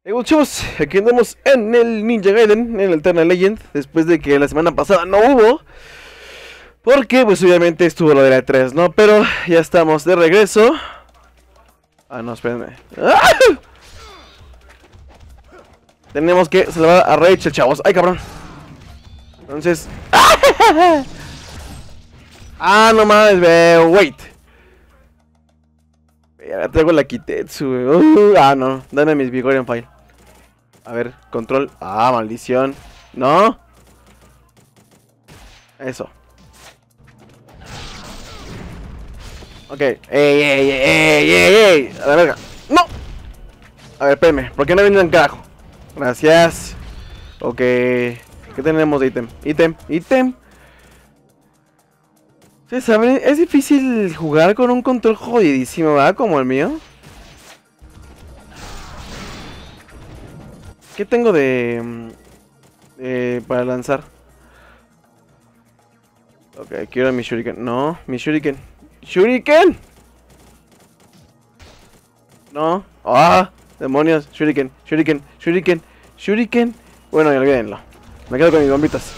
Bueno, chavos, aquí andamos en el Ninja Gaiden, en el Eternal Legend, después de que la semana pasada no hubo, porque pues obviamente estuvo lo de la E3, ¿no? Pero ya estamos de regreso. Ah, no, espérenme. ¡Ah! Tenemos que salvar a Rachel, chavos. ¡Ay, cabrón! Entonces... ¡Ah! ¡Ah, no mames, veo! ¡Wait! Ya traigo la Kitetsu, no, dame mis Vigorian File. A ver, control. Ah, maldición. No. Eso. Ok. ¡Ey, ey, ey, ey, ey! A la verga. ¡No! A ver, espérame. ¿Por qué no vienen carajo? Gracias. Ok. ¿Qué tenemos de ítem? Ítem. ¿Ustedes saben? Es difícil jugar con un control jodidísimo, ¿verdad? Como el mío. ¿Qué tengo para lanzar? Ok, quiero mi shuriken. No, mi shuriken. ¡Shuriken! No. ¡Ah! Demonios. Shuriken. Bueno, ya olvídenlo. Me quedo con mis bombitas.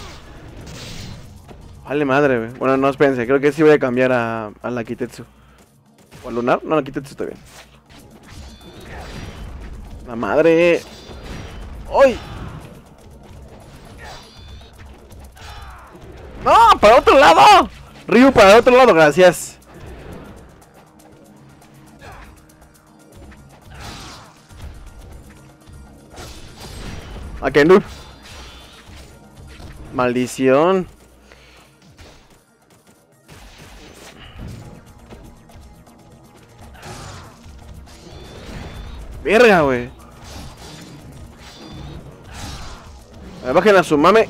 Vale madre, güey. Bueno, no, espérense. Creo que sí voy a cambiar a la Kitetsu. ¿O a Lunar? No, la Kitetsu está bien. La madre. ¡Ay! ¡No! ¡Para otro lado! Ryu, para otro lado, gracias. ¿A qué noob? Maldición. Verga, güey. Bajen a su mame.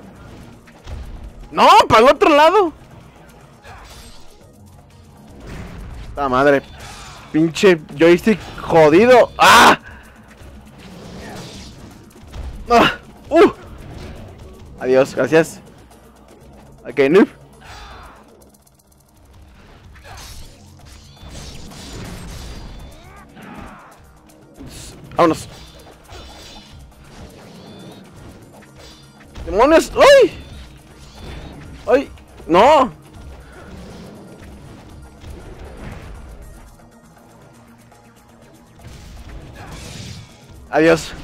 ¡No! ¡Para el otro lado! ¡La madre! Pinche joystick jodido. ¡Ah! ¡Ah! Adiós, gracias. Ok, noob. Vámonos. ¡Demonios! ¡Ay! ¡Ay! ¡No! Adiós.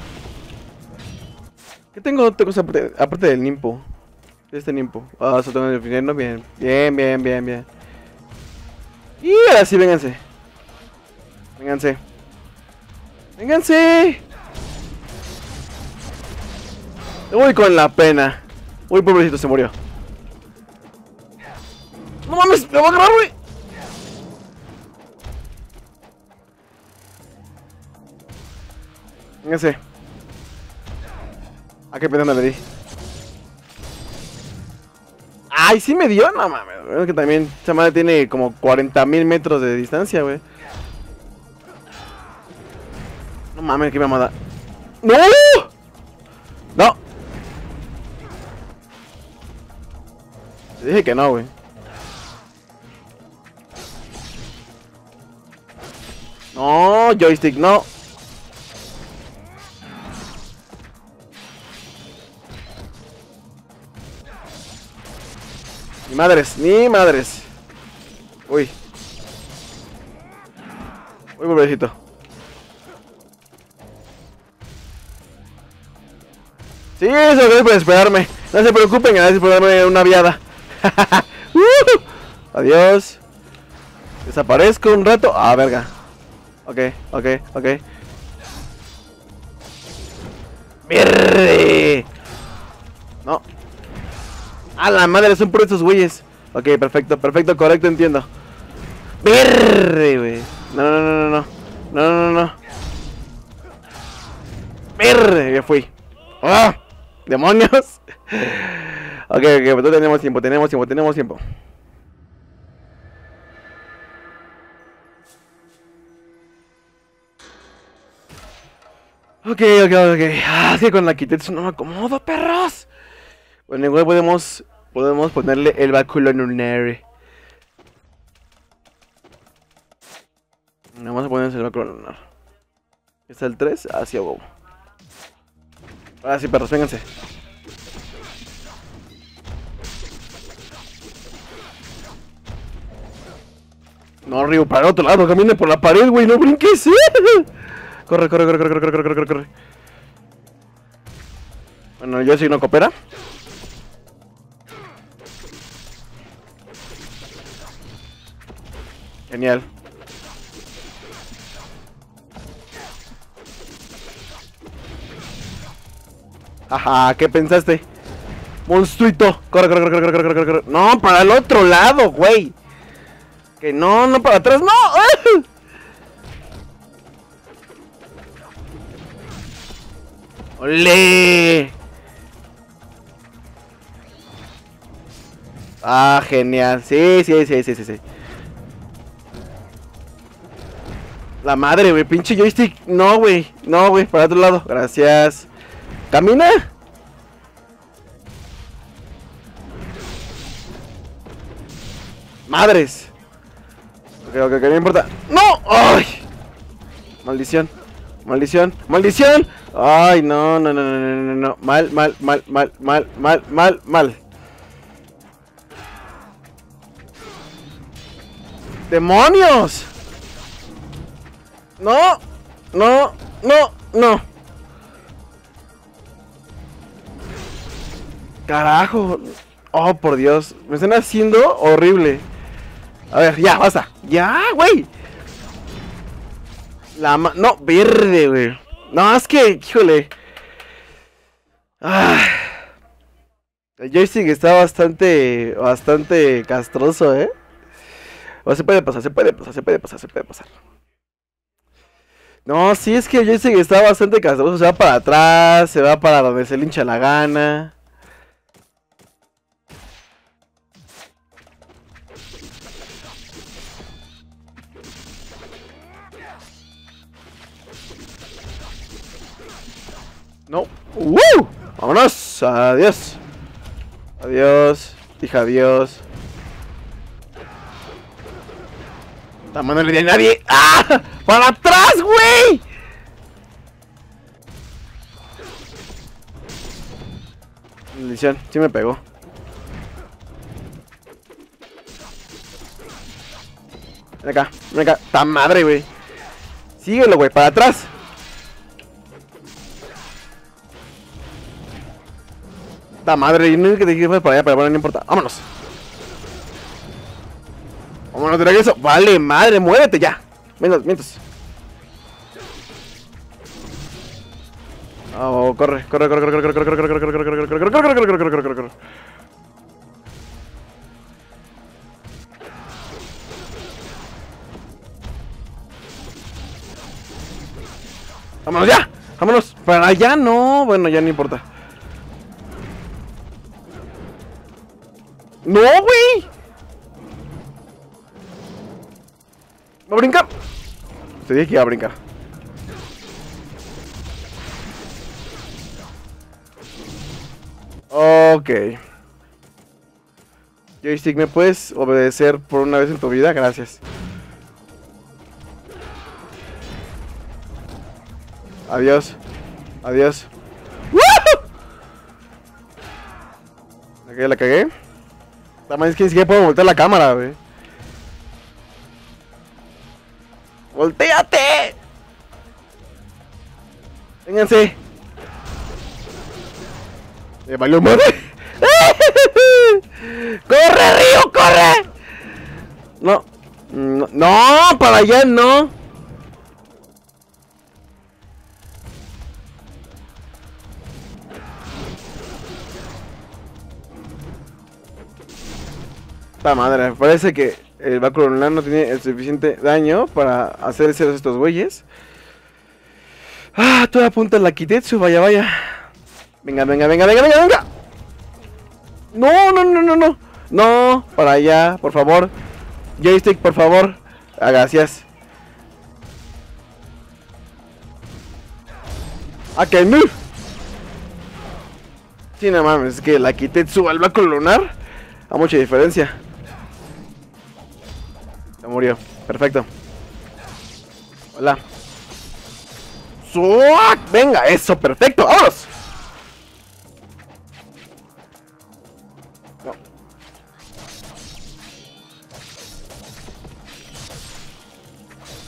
¿Qué tengo otra cosa aparte del Nimpo? Este Nimpo. Ah, se tengo el infierno. Bien. Bien. Y ahora sí, vénganse. ¡Vénganse! Uy, con la pena. Uy, pobrecito, se murió. ¡No mames! ¡Me va a agarrar, güey! Vénganse. ¿A qué pena le di? ¡Ay, sí me dio! No mames. Es que también esa madre tiene como 40.000 metros de distancia, güey. No mames, qué mamada. ¡No! ¡No! Te dije que no, güey. No, joystick, no. Ni madres. Uy. Uy, pobrecito. Sí, eso es por esperarme. No se preocupen, gracias por darme una viada. Adiós. Desaparezco un rato. Ah, verga. Ok. ¡Mierda! No. A la madre, son por estos güeyes. Ok, perfecto, correcto, entiendo. ¡Mierda, güey! No. ¡Mierda! Ya fui. ¡Ah! ¡Demonios! Ok, pues tenemos tiempo. Ok. Ah, es que con la Kitetsu no me acomodo, perros. Bueno, igual podemos ponerle el báculo lunar. Vamos a ponerse el báculo lunar. ¿Está el 3? Hacia huevo. Ahora sí, perros, vénganse. No, Ryu, para el otro lado, camine por la pared, güey, no brinques. Corre, corre, corre, corre, corre, corre, corre, corre. Bueno, yo sí no coopera. Genial. Ajá, ¿qué pensaste? Monstruito. Corre, corre, corre, corre, corre, corre, corre. No, para el otro lado, güey. Que no, no para atrás, no. ¡Olé! Ah, genial. Sí, sí, sí, sí, sí, sí. La madre, güey, pinche joystick. No, güey. No, güey, para otro lado. Gracias. ¿Camina? Madres. Ok, ok, ok, no importa. ¡No! ¡Ay! Maldición. Maldición. ¡Maldición! Ay, no, no, no, no, no, no, no. Mal, mal, mal, mal, mal, mal, mal, mal. ¡Demonios! No, no, no, no. Carajo. Oh, por Dios. Me están haciendo horrible. A ver, ya, basta. Ya, güey. No, verde, güey. No, es que, híjole. Ah. El joystick está bastante castroso, ¿eh? O se puede pasar, se puede pasar, se puede pasar, se puede pasar. No, sí, es que el joystick está bastante castroso. Se va para atrás, se va para donde se le hincha la gana. No. ¡Vámonos! Adiós. Adiós. Dije adiós. La mano no le di a nadie. ¡Ah! ¡Para atrás, güey! Maldición, sí me pegó. Ven acá, ven acá. ¡Ta madre, güey! Síguelo, güey, para atrás. ¡Ta madre! Yo no que te dije para allá, pero bueno, no importa. ¡Vámonos! Vámonos de regreso. Vale, madre, muévete ya. Mientras. Oh, corre, corre, corre, corre, corre, corre, corre, corre, corre, corre, corre, corre, corre, corre, corre, corre, corre, corre, corre. Vámonos ya. Vámonos. Para allá no. Bueno, ya no importa. No, güey. ¿Va a brincar? Te dije que iba a brincar. Ok. Joystick, ¿me puedes obedecer por una vez en tu vida? Gracias. Adiós. Adiós. La cagué. También es que ni siquiera puedo voltear la cámara, güey. ¡Voltéate! Vénganse. Me valió madre. ¡Corre, Ryu, corre! No. No, no, para allá no. ¡Ta madre! Parece que el báculo lunar no tiene el suficiente daño para hacer ceros estos güeyes. Ah, toda apunta a la Kitetsu, vaya, vaya. Venga, venga, venga, venga, venga, venga. No, no, no, no, no. No, para allá, por favor. Joystick, por favor. Ah, gracias. Ah, que no. Sí, no mames, es que la Kitetsu al báculo lunar a mucha diferencia. Se murió. Perfecto. Hola. ¡Suac! Venga, eso, perfecto. ¡Vámonos!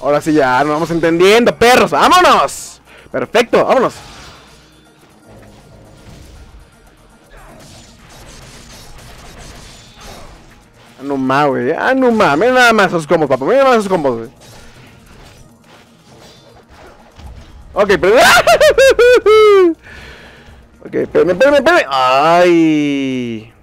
Ahora sí ya nos vamos entendiendo, perros. ¡Vámonos! Perfecto, vámonos. No más, güey. No más. Mira nada más esos combos, papá. Mira nada más esos combos, güey. Ok, pero... ok, espérame. Ay.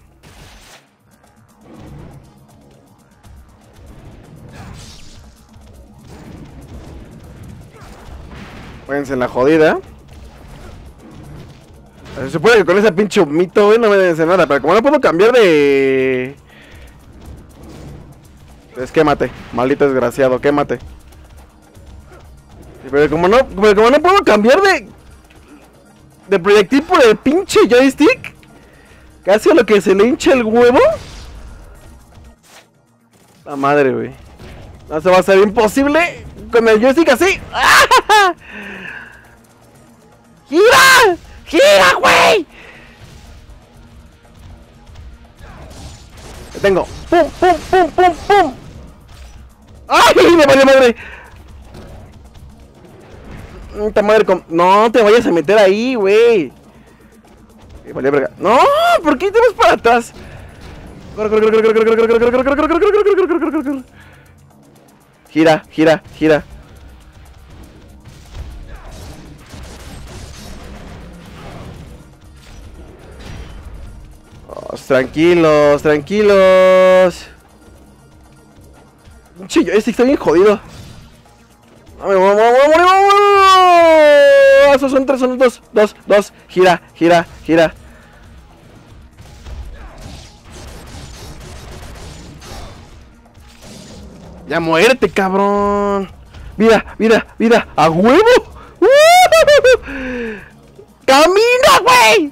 Váyanse en la jodida. Se supone que con ese pinche mito, güey, no me deben hacer nada. Pero como no puedo cambiar de... pues quémate, maldito desgraciado, quémate. Pero como no puedo cambiar de proyectil por el pinche joystick, casi a lo que se le hincha el huevo. La madre, güey. No se va a ser imposible con el joystick así. ¡Ah! ¡Gira! ¡Gira, güey! Te tengo. ¡Pum, pum, pum, pum, pum! ¡Ay, me valió madre! ¡Esta madre con... no te vayas a meter ahí, güey! Vale, verga. ¡No! ¿Por qué te vas para atrás? Gira, gira, gira. Tranquilos, tranquilos. Chillo, este está bien jodido. Esos son tres, son dos. Gira, gira, gira. Ya muérete, cabrón. Vida, vida, vida. ¡A huevo! ¡Camina, güey!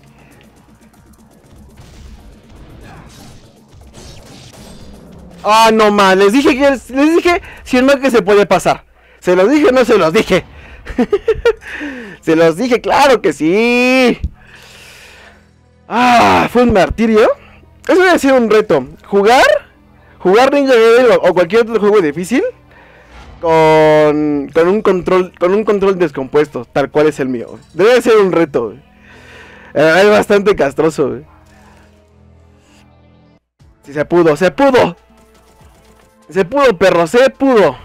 Ah, no más, les dije si no que se puede pasar. ¿Se los dije o no se los dije? Se los dije, claro que sí. Ah, fue un martirio. Eso debe ser un reto. Jugar Ninja Gaiden o cualquier otro juego difícil con un control descompuesto, tal cual es el mío. Debe ser un reto. Es bastante castroso. Si se pudo, se pudo. Se pudo, perro, se pudo.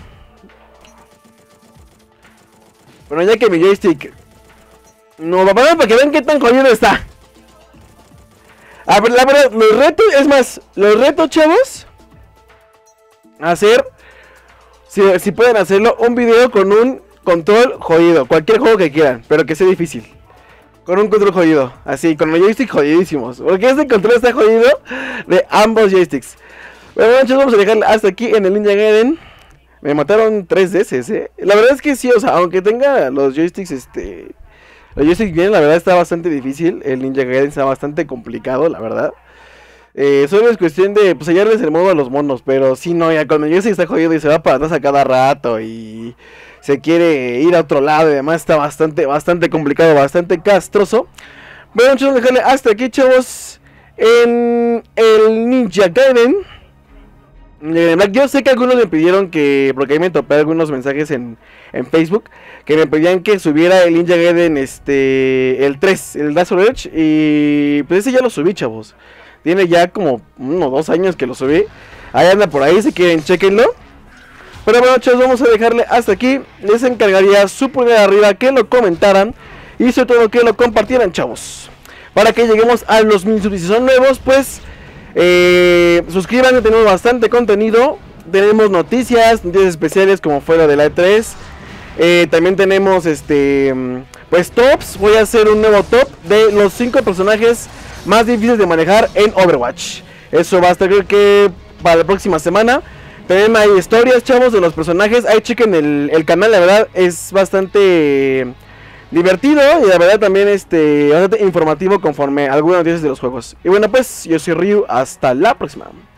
Bueno, ya que mi joystick... no, para que vean qué tan jodido está. A ver, la verdad, los retos, chavos, hacer... si pueden hacerlo, un video con un control jodido. Cualquier juego que quieran, pero que sea difícil. Con un control jodido, así, con los joysticks jodidísimos. Porque este control está jodido de ambos joysticks. Bueno, muchachos, vamos a dejarle hasta aquí en el Ninja Gaiden. Me mataron 3 veces, La verdad es que sí, o sea, aunque tenga los joysticks, los joysticks bien, la verdad está bastante difícil. El Ninja Gaiden está bastante complicado, la verdad. Solo es cuestión de, pues, hallarles el modo a los monos. Pero sí, no, ya cuando el joystick está jodido y se va para atrás a cada rato y se quiere ir a otro lado y demás, está bastante complicado, bastante castroso. Bueno, muchachos, dejarle hasta aquí, chavos, en el Ninja Gaiden. Yo sé que algunos me pidieron que, porque ahí me topé algunos mensajes en Facebook, que me pedían que subiera el Ninja Gaiden, el 3, el Last Edge, y pues ese ya lo subí, chavos. Tiene ya como 1 o 2 años que lo subí. Ahí anda por ahí, si quieren, chequenlo. Pero bueno, chavos, vamos a dejarle hasta aquí. Les encargaría su pulgar arriba, que lo comentaran y sobre todo que lo compartieran, chavos, para que lleguemos a los 1000 subs. Si son nuevos, pues... suscríbanse, tenemos bastante contenido. Tenemos noticias especiales como fue la de la E3. También tenemos pues tops. Voy a hacer un nuevo top de los 5 personajes más difíciles de manejar en Overwatch. Eso va a estar, creo que para la próxima semana. También hay historias, chavos, de los personajes. Ahí chequen el canal, la verdad es bastante divertido y la verdad también bastante informativo conforme a algunas noticias de los juegos. Y bueno, pues yo soy Ryu, hasta la próxima.